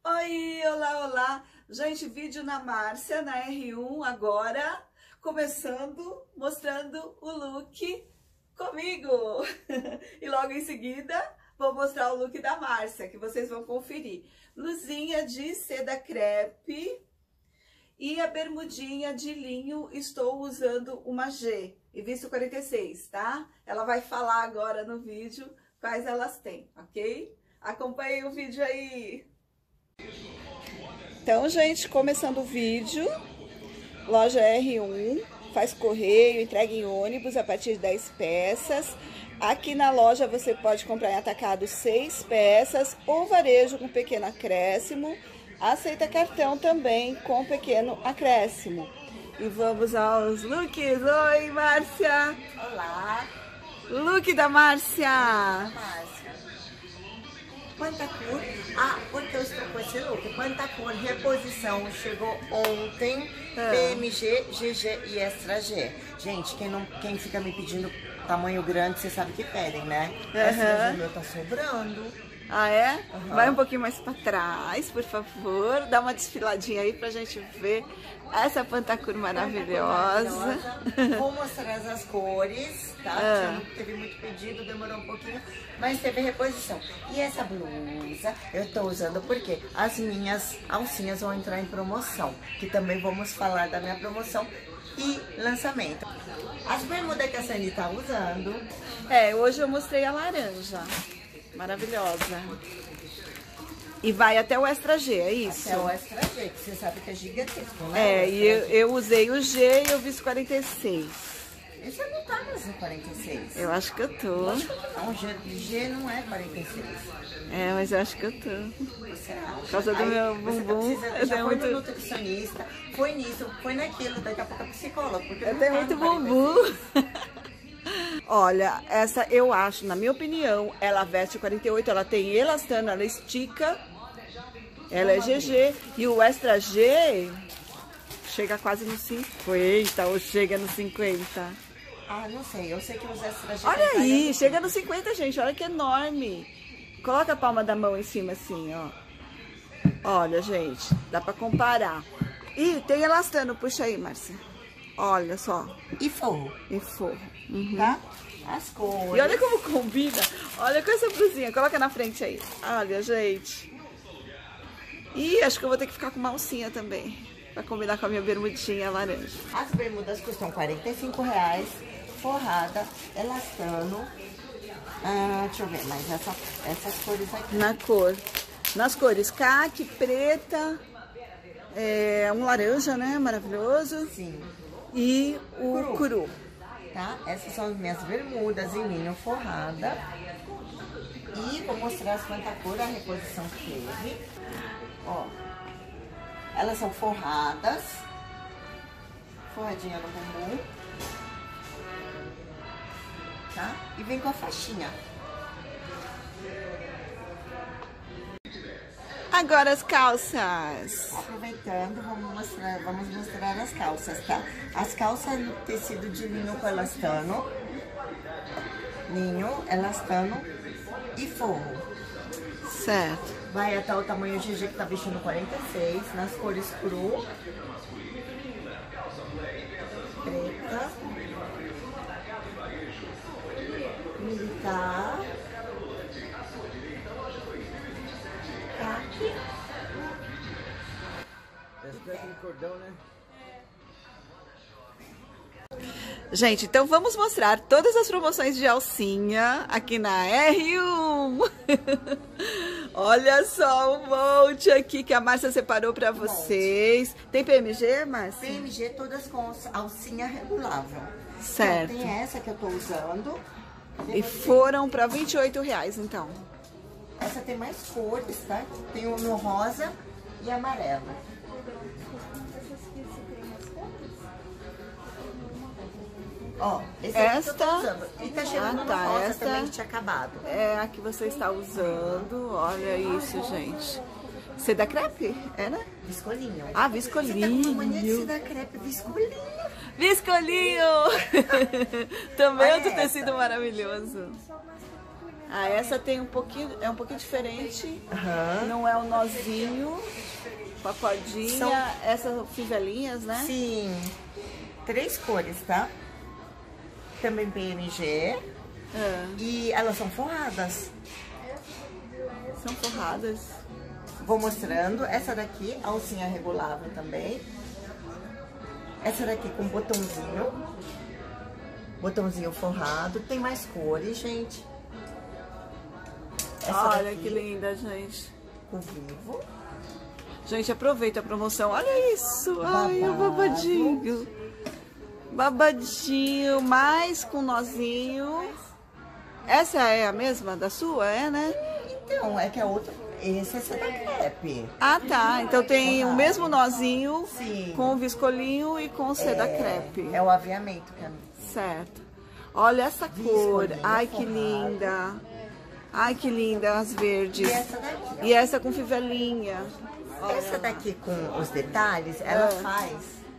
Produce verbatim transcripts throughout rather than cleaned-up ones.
Oi, olá, olá. Gente, vídeo na Márcia, na R um agora, começando, mostrando o look comigo. E logo em seguida, vou mostrar o look da Márcia, que vocês vão conferir. Blusinha de seda crepe e a bermudinha de linho, estou usando uma G, e visto quarenta e seis, tá? Ela vai falar agora no vídeo quais elas têm, ok? Acompanhem o vídeo aí! Então, gente, começando o vídeo, loja R um, faz correio, entrega em ônibus a partir de dez peças. Aqui na loja você pode comprar em atacado seis peças ou varejo com pequeno acréscimo. Aceita cartão também com pequeno acréscimo. E vamos aos looks. Oi, Márcia! Olá! Look da Márcia! Márcia. Quanta cor? Ah, porque eu estou com esse look. Quanta cor, reposição, chegou ontem, ah. P M G, G G e Extra G. Gente, quem, não, quem fica me pedindo tamanho grande, você sabe que pedem, né? Uhum. Esse meu tá sobrando. Ah, é? Uhum. Vai um pouquinho mais pra trás, por favor. Dá uma desfiladinha aí pra gente ver essa pantacur maravilhosa. maravilhosa. Vou mostrar as cores, tá? Ah. Teve muito pedido, demorou um pouquinho, mas teve reposição. E essa blusa eu tô usando porque as minhas alcinhas vão entrar em promoção, que também vamos falar da minha promoção e lançamento. As bermudas que a Sani tá usando. É, hoje eu mostrei a laranja. Maravilhosa. E vai até o Extra G, é isso? Até o Extra G, que você sabe que é gigantesco, né? É, e eu, eu usei o G e eu vi quarenta e seis. Esse não tá mais no quarenta e seis. Eu acho que eu tô. Acho que não, G, G não é quarenta e seis. É, mas eu acho que eu tô. Você acha? Por causa do Aí, meu você bumbum, precisa, eu já tenho foi muito... no nutricionista, foi nisso, foi naquilo, daqui a pouco a psicóloga. Porque Eu não tenho tá muito no quarenta e seis. bumbum. Olha, essa eu acho, na minha opinião, ela veste quarenta e oito, ela tem elastano, ela estica, ela é G G. E o Extra G chega quase no cinquenta, ou chega no cinquenta. Ah, não sei, eu sei que os Extra G... Olha aí, chega no cinquenta, gente, olha que enorme. Coloca a palma da mão em cima assim, ó. Olha, gente, dá pra comparar. Ih, tem elastano, puxa aí, Márcia. Olha só. E forro. E forro. Uhum. Tá? As cores. E olha como combina. Olha com essa blusinha. Coloca na frente aí. Olha, gente. E acho que eu vou ter que ficar com uma alcinha também. Pra combinar com a minha bermudinha laranja. As bermudas custam quarenta e cinco reais. Forrada, elastano. Ah, deixa eu ver, mas essa, essas cores aqui. Na cor. Nas cores caqui, preta, é, um laranja, né? Maravilhoso. Sim. E o cru. cru. Tá? Essas são as minhas bermudas em linho forrada. E vou mostrar as pantacur, a reposição que teve. Ó. Elas são forradas. Forradinha no bumbum. Tá? E vem com a faixinha. Agora as calças. Aproveitando, vamos mostrar, vamos mostrar as calças, tá? As calças no tecido de linho com elastano. Linho, elastano e forro. Certo. Vai até o tamanho G G que tá vestindo quarenta e seis, nas cores cru. Preta. Militar. Caqui. Cordão, né? Gente, então vamos mostrar todas as promoções de alcinha aqui na R um. Olha só um monte aqui que a Márcia separou pra vocês. Tem P M G, Márcia? P M G todas com alcinha regulável. Certo. Então, tem essa que eu tô usando. E foram pra vinte e oito reais, então. Essa tem mais cores, tá? Tem o no rosa e amarelo. Ó, esse aqui esta... que eu tô usando. E tá chegando ah, tá, no rosa esta... também, que tinha acabado. É a que você está usando. Olha isso, gente. Seda crepe? É, né? Viscolinho. Ah, Você viscolinho. tá com mania de seda crepe, viscolinho. Viscolinho! Também Olha outro essa. tecido maravilhoso. Ah, essa tem um pouquinho, é um pouquinho diferente. Aham. Não é um nozinho com a cordinha. São- Essas fivelinhas, né? Sim. Três cores, tá? Também P M G. Ah, E elas são forradas. são forradas. Vou mostrando. Essa daqui, alcinha regulável também. Essa daqui com botãozinho. Botãozinho forrado. Tem mais cores, gente. Essa Olha daqui, que linda, gente. com vivo. Gente, aproveita a promoção. Olha isso. Ai, o Babado. babadinho. Babadinho, mais com nozinho. Essa é a mesma da sua, é, né? Então, é que a outra... Esse é essa da crepe. Ah, tá. Então tem o mesmo nozinho Sim. com o viscolinho e com o seda crepe. É o aviamento, Camila. Certo. Olha essa cor. Viscolinho Ai, que forrado. linda. Ai, que linda as verdes. E essa daqui, ó. E essa com fivelinha. Essa daqui com os detalhes, ela É. faz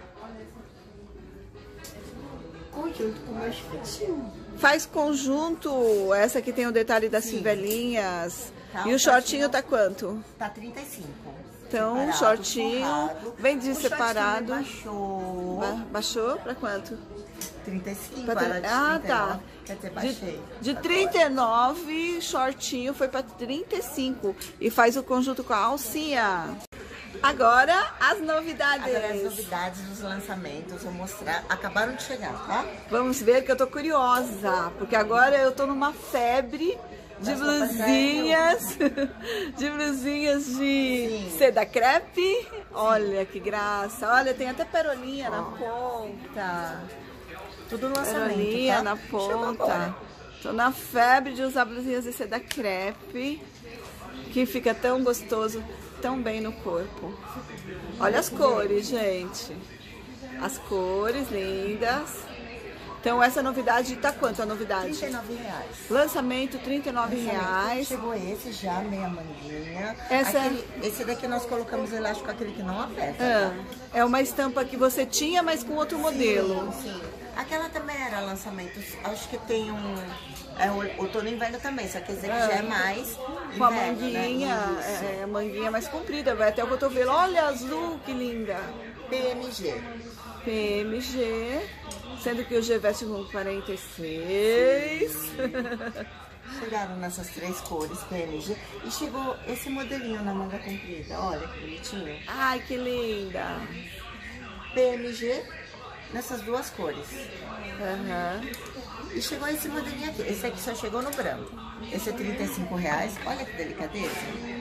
conjunto com o meu shortinho. Faz conjunto. Essa aqui tem o detalhe das Sim. fivelinhas. Tá, E o um shortinho shortinho. tá quanto? Tá trinta e cinco. Então, Separado, shortinho, forrado. bem de O shortinho separado. Baixou. Ba- Baixou pra quanto? trinta e cinco, Pra era tri- de Ah, trinta e tá. nove, quer dizer, baixei. De, de trinta e nove, shortinho foi pra trinta e cinco. E faz o conjunto com a alcinha. Agora, as novidades. Agora as novidades dos lançamentos, vou mostrar. Acabaram de chegar, tá? Vamos ver que eu tô curiosa. Porque agora eu tô numa febre de Das roupas blusinhas. De blusinhas de Sim. seda crepe. Olha que graça. Olha, tem até perolinha na ponta. Tudo lançamento, Perolinha tá? na Chegou ponta. agora. Tô na febre de usar blusinhas de seda crepe, que fica tão gostoso, tão bem no corpo. Olha as cores, gente. As cores lindas. Então essa novidade tá quanto a novidade? trinta e nove reais. Lançamento trinta e nove reais. Chegou esse já, meia manguinha. Essa é- Aquele- Esse daqui nós colocamos elástico, aquele que não aperta. Ah, tá? é uma estampa que você tinha, mas com outro modelo. Sim, sim. Aquela também era lançamento. Acho que tem um. É o outono e inverno também, só que esse aqui já é mais. Com a inverno, manguinha, né? Isso. é, é, a manguinha mais comprida, vai até o cotovelo. Olha azul, que linda. P M G. P M G, sendo que o G veste com quarenta e seis. Chegaram nessas três cores, P M G. E chegou esse modelinho na manga comprida. Olha que bonitinho. Ai, que linda. P M G nessas duas cores. Aham. E chegou esse modelinho aqui. Esse aqui só chegou no branco. Esse é trinta e cinco reais. Olha que delicadeza.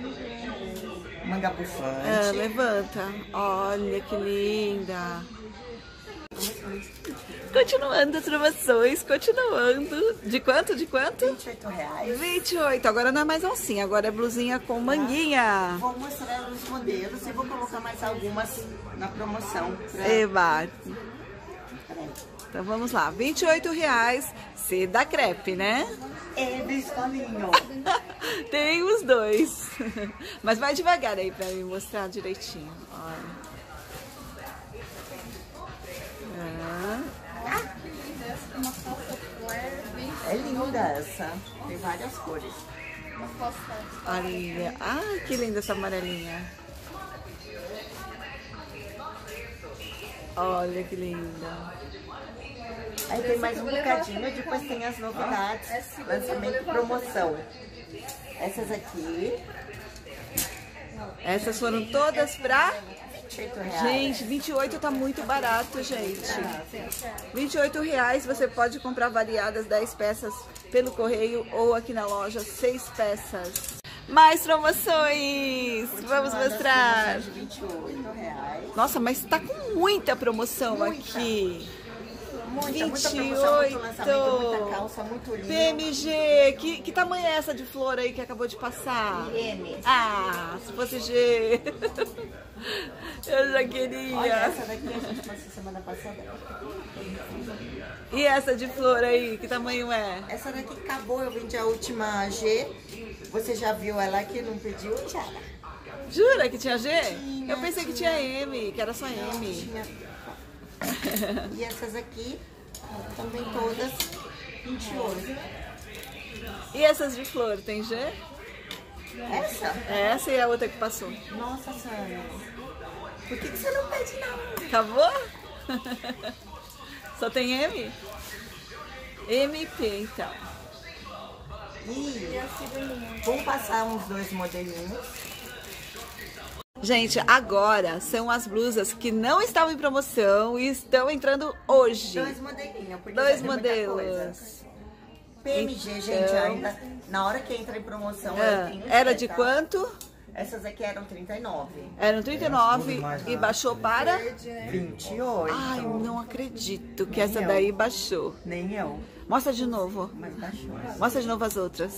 Manga bufante. Ah, levanta. Olha que linda. Continuando as promoções, continuando. De quanto? De quanto? vinte e oito reais. vinte e oito. Agora não é mais alcinha, agora é blusinha com manguinha. Vou mostrar os modelos e vou colocar mais algumas na promoção. Pra... Eba. Peraí. Então vamos lá, vinte e oito reais, seda crepe, né? É biscolinho. Tem os dois. Mas vai devagar aí pra me mostrar direitinho. Olha. Ah, É linda essa. Tem várias cores. olha. Ai, que linda essa amarelinha. Olha que linda. Aí tem mais um bocadinho, depois tem as novidades. Lançamento, promoção. Essas aqui, Essas foram todas pra... vinte e oito reais. Gente, vinte e oito tá muito barato, gente. vinte e oito reais você pode comprar variadas dez peças pelo correio ou aqui na loja seis peças. Mais promoções! Vamos mostrar. De vinte e oito reais. Nossa, mas tá com muita promoção Muita. aqui. Muita, muita vinte e promoção, oito. muito lançamento, muita calça, muito lindo. P M G, que, que tamanho é essa de flor aí que acabou de passar? M. Ah, se fosse G. Eu já Olha, queria. essa daqui a gente passou semana passada. E essa de flor aí, que tamanho é? Essa daqui acabou, eu vendi a última G. Você já viu ela aqui, não pediu? Já. Jura que tinha G? Tinha, Eu pensei que tinha M, que era só M. Tinha. E essas aqui, também todas vinte e oito. E essas de flor, tem G? Essa? Essa e a outra que passou. Nossa, Sânia. Por que, que você não pede não? Acabou? Só tem M? M P, então. E vamos passar uns dois modelinhos. Gente, agora são as blusas que não estavam em promoção e estão entrando hoje. Dois modelinhos, porque Dois já tem muita modelos. coisa. P M G, Então... gente, ainda na hora que entra em promoção, Ah, eu tenho era que, de tá? quanto? Essas aqui eram trinta e nove. Eram trinta e nove e baixou para... vinte e oito. Ai, não acredito que essa daí baixou. Nem eu, Mostra de novo. mas baixou. Mostra de novo as outras.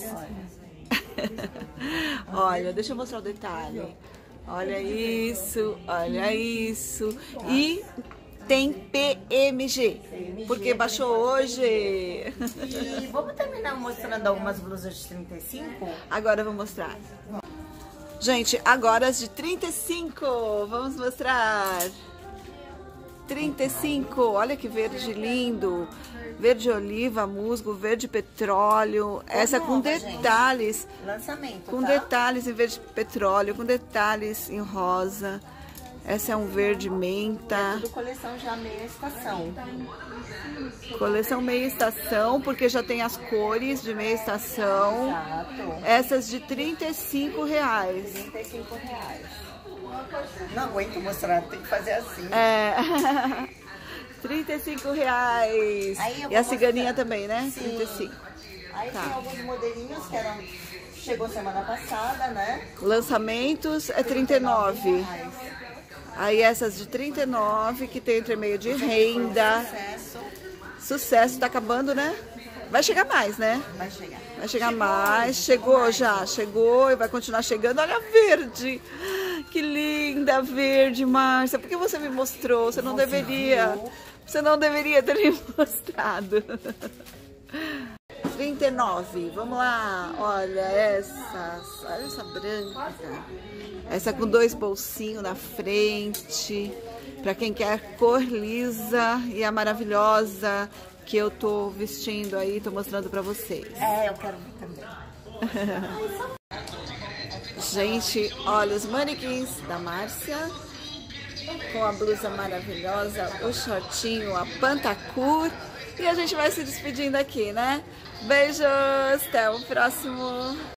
Olha, deixa eu mostrar o detalhe. Olha isso, olha isso. E tem P M G, porque baixou hoje. E vamos terminar mostrando algumas blusas de trinta e cinco? Agora eu vou mostrar. Gente, agora as de trinta e cinco. Vamos mostrar. trinta e cinco, olha que verde lindo. Verde oliva, musgo, verde petróleo. Essa com nova, detalhes. Lançamento, Com tá? detalhes em verde petróleo, com detalhes em rosa. Essa é um verde menta. Tudo coleção já meia estação. Coleção meia estação, porque já tem as cores de meia estação. Exato. Essas de trinta e cinco reais. trinta e cinco reais. Não aguento mostrar, tem que fazer assim. É. trinta e cinco reais. Aí eu E a vou ciganinha mostrar. também, né? Sim. trinta e cinco. Aí Tá. tem alguns modelinhos que eram... Chegou semana passada, né? Lançamentos é trinta e nove. Reais. Aí essas de trinta e nove, que tem entre meio de renda. Sucesso. Sucesso, tá acabando, né? Vai chegar mais, né? Vai chegar. Vai chegar Chegou mais. hoje, Chegou mais. já, chegou e vai continuar chegando. Olha a verde. Que linda verde, Márcia. Por que você me mostrou? Você não Você deveria. viu? Você não deveria ter me mostrado. trinta e nove. Vamos lá. Olha essas. Olha essa branca. Essa com dois bolsinhos na frente. Pra quem quer cor lisa e a maravilhosa que eu tô vestindo aí, tô mostrando pra vocês. É, eu quero ver também. Gente, olha os manequins da Márcia com a blusa maravilhosa, o shortinho, a pantacur. E a gente vai se despedindo aqui, né? Beijos, até o próximo.